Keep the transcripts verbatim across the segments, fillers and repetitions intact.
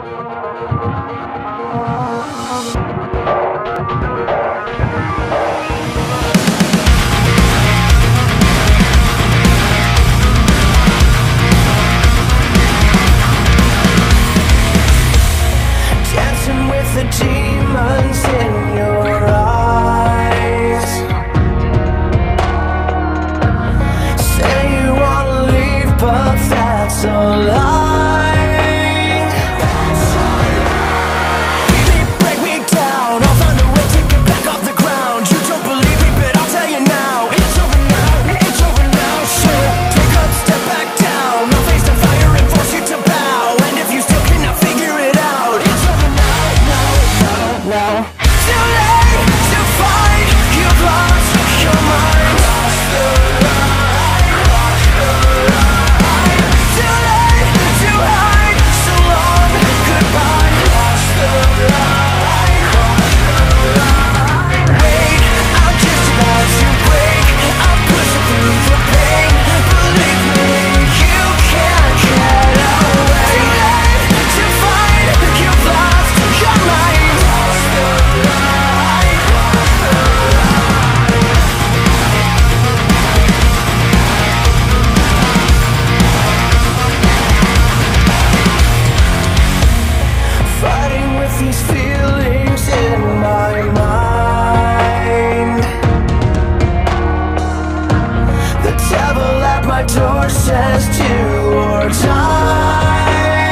door says two or die.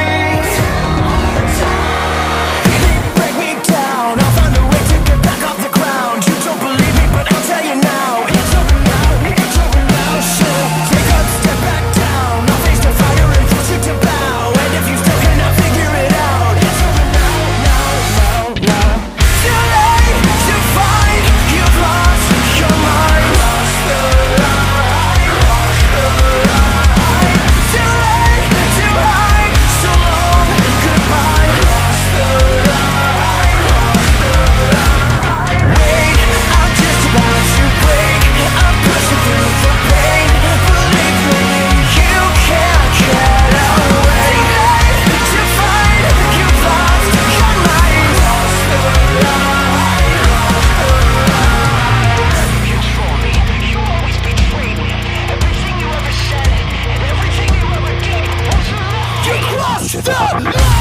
Break me down, I'll find a way to get back off the ground. You don't believe me, but I'll tell you now. It's over now, it's over now. Shit, take a step back down. I'll face the fire and force you to bow. And if you still cannot figure it out, it's over now, now, now, now. Too late to find, you've lost your mind. Lost the line, lost the line. Too late to hide, so long, goodbye. Lost the line, lost the line. Wait, I'm just about to break. I'm pushing through the pain. Believe me, you can't get away. To find, you've lost your mind. Lost the line, lost the line. You for me, you always betrayed me. Everything you ever said and everything you ever did was a lie. You crossed the line.